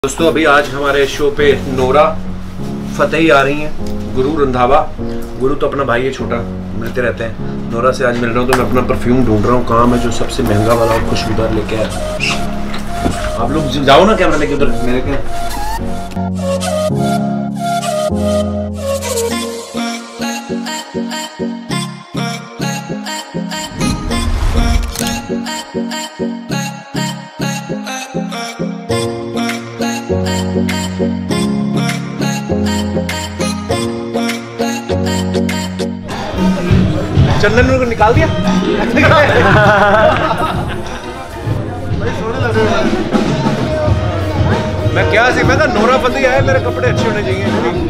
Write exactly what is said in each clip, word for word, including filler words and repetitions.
दोस्तों अभी आज हमारे शो पे नोरा फतेही आ रही हैं, गुरु रंधावा। गुरु तो अपना भाई है, छोटा, मिलते रहते हैं। नोरा से आज मिल रहा हूँ तो मैं अपना परफ्यूम ढूंढ रहा हूँ, कहाँ मैं जो सबसे महंगा वाला और खुशबूदार लेके आया। आप लोग जाओ ना कैमरा लेके उधर मेरे के। चंदन को निकाल दिया। मैं क्या सी मैं नोरा फतेही आया, मेरे कपड़े अच्छे होने चाहिए।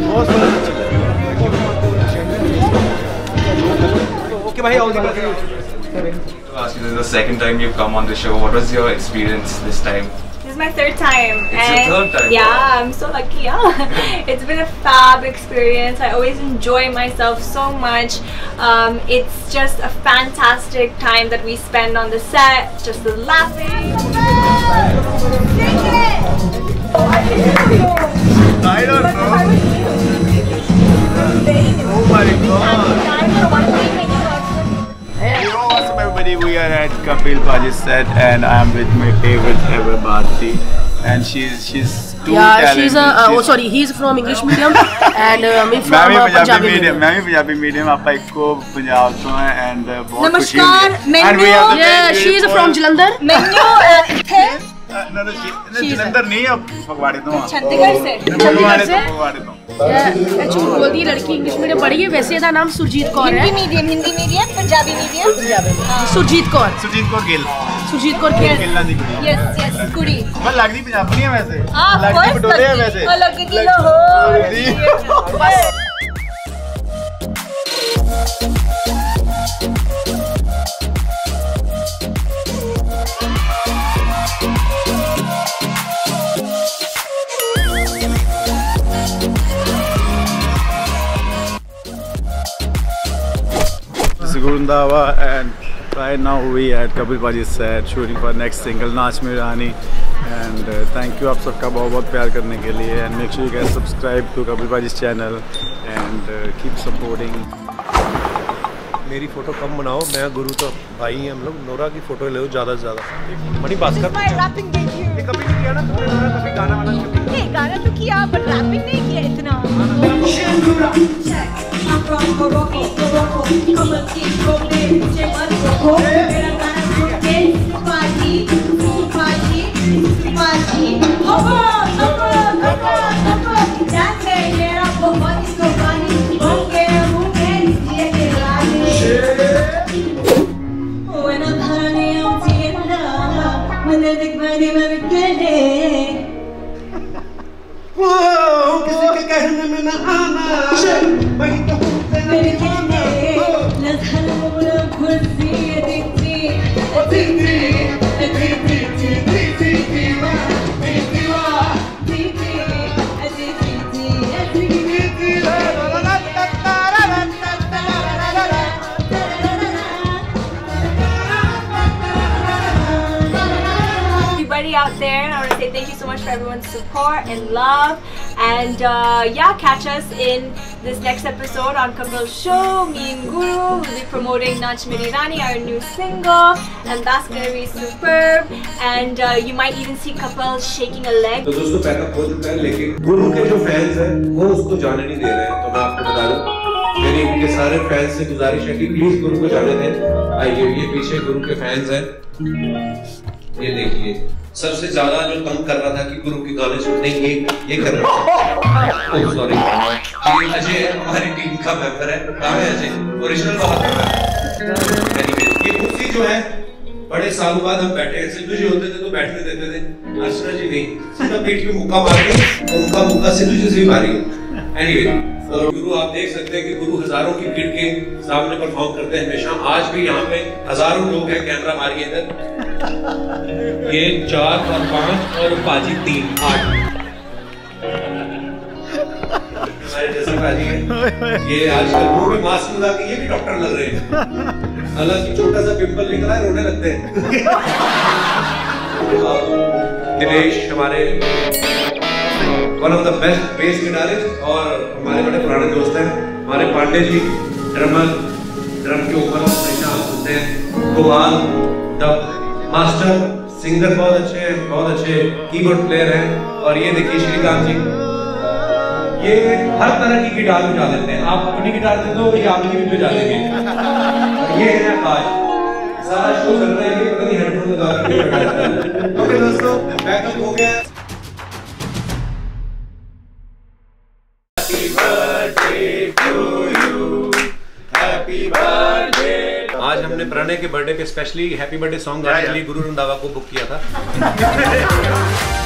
ओके भाई, all the best. To ask you, this is the second time you've come on the show. What was your experience this time? This is my third time. It's and your third time? Yeah, Wow. I'm so lucky. Yeah, it's been a fab experience. I always enjoy myself so much. Um, it's just a fantastic time that we spend on the set, just the laughing. I don't know. Oh my God. You know what's up, everybody? We are at Kapil Paji's set, and I'm with my favorite ever, Bharti, and she's she's too yeah, talented. she's a uh, oh sorry, he's from English medium and uh, me from मैं भी uh, Punjabi Punjabi medium, medium. मैं भी Punjabi medium, आपका इको पंजाब तो है, and uh, बहुत खुशी नमस्कार, हुई है. And we menu. have the Yeah, very she is beautiful- from Jalandhar. Menu Uh, no, no, she- no, She's a- Jalandhar नहीं है, फगवाड़े तो वहाँ. चंडीगढ़ से. फगवाड़े से? तो, फगवाड़े तो. Yeah, झूठ बोलती है, लड़की इंग्लिश मीडियम पढ़ी है। वैसे इसका नाम सुरजीत कौर है। Hindi medium, Hindi medium, Punjabi medium. Surjit Kaur, Sujit Kaur Gill. Surjit Kaur खेल। गिल्ला दी कुड़ी. Yes, yes, कुड़ी. मैं लगदी पंजाबी है वैसे. Ah, लगदी पटोले है वैसे. अलग दी लाहौर. लगदी. This is Guru Randhawa, and right now we at Kapil Paji's set shooting for next single Naach Mein Rani, and uh, thank you आप सबका बहुत बहुत प्यार करने के लिए, and make sure you guys subscribe to Kapil Paji's channel and uh, keep supporting. मेरी photo कम बनाओ, मैं गुरु तो भाई हैं हम लोग। नोरा की फोटो ले लो ज़्यादा से ज़्यादा। मनी बात कर। My rapping debut. ये कभी नहीं किया ना तुमने, नोरा कभी गाना वाना कभी? नहीं, गाना तो किया, but rapping नहीं किया इतना. I'm from Morocco, Morocco. Come and keep rolling, मुझे मत रोको. मेरा गाना सुन के सुपारी, सुपारी, सुपारी. होगो, होगो, होगो, होगो. जाते मेरा बहुत इसको पानी, होंगे होंगे ये के लाने. When I'm honey, I'm together. When they think my name, I'm getting. किसी के कहने में ना आना, वही तो मेरे कहने नज़र मुझे खुशी दिखती, दिखती, दिखती, दिखती, दिखती, everybody out there, I want to say thank you so much for everyone's support and love, and uh, yeah, catch us in this next episode on Kapil Show. Me and Guru will be promoting Naach Mein Rani, our new single, and that's gonna be superb, and uh, you might even see Kapil shaking a leg. तो दोस्तों pack up हो चुका है, लेकिन गुरु के जो fans हैं वो उसको जाने नहीं दे रहे हैं। तो मैं आपको बता दूं, मेरी इनके सारे फैंस से गुजारिश है कि प्लीज गुरु को जाने दें। आइए, ये पीछे गुरु के फैंस हैं, ये देखिए। सबसे ज्यादा जो तंग कर रहा था कि गुरु के गाने सुनने, ये ये कर रहा था। ओह सॉरी, ये अजय हमारी टीम का मेंबर है। कहाँ है अजय? ओरिजिनल बात कर रहा है। एनीवे, ये कुर्सी जो है बड़े सालों बाद हम बैठे हैं। सिद्धू जी होते थे तो बैठने देते थे, अर्चना जी नहीं, सीधा पीठ पे मुक्का मार के, और उनका मुक्का सिद्धू जी से भी मारी है। एनीवे, और गुरु आप देख सकते हैं कि गुरु हजारों की भीड़ के सामने परफॉर्म करते हैं हमेशा। आज भी यहाँ पे हजारों लोग हैं। कैमरा मारिए इधर। ये चार और पांच और पाजी तीन, आठ। हमारे जैसे पाजी है। ये आजकल मुंह में मास्क लगा के ये भी डॉक्टर लग रहे हैं। हालांकि छोटा सा पिंपल निकला है, रोने लगते हैं। दिनेश हमारे one of the best bass guitarist और हमारे बड़े पुराने दोस्त हैं हमारे पांडे जी, ड्रमर, ड्रम के ऊपर हमेशा सुनते हैं, गोपाल द मास्टर सिंगर, बहुत अच्छे हैं, बहुत अच्छे कीबोर्ड प्लेयर हैं। और ये देखिए श्रीकांत जी, ये हर तरह की गिटार बजा लेते हैं, आप अपनी गिटार दे दो ये आपकी भी बजा देंगे। ये है आकाश, सारा शो चल रहा है, ये पता नहीं हेडफोन लगा के बैठा रहता है। ओके दोस्तों, बैकअप हो गया। आज हमने प्रणय के बर्थडे पे स्पेशली हैप्पी बर्थडे सॉन्ग गाने के लिए गुरु रंधावा को बुक किया था।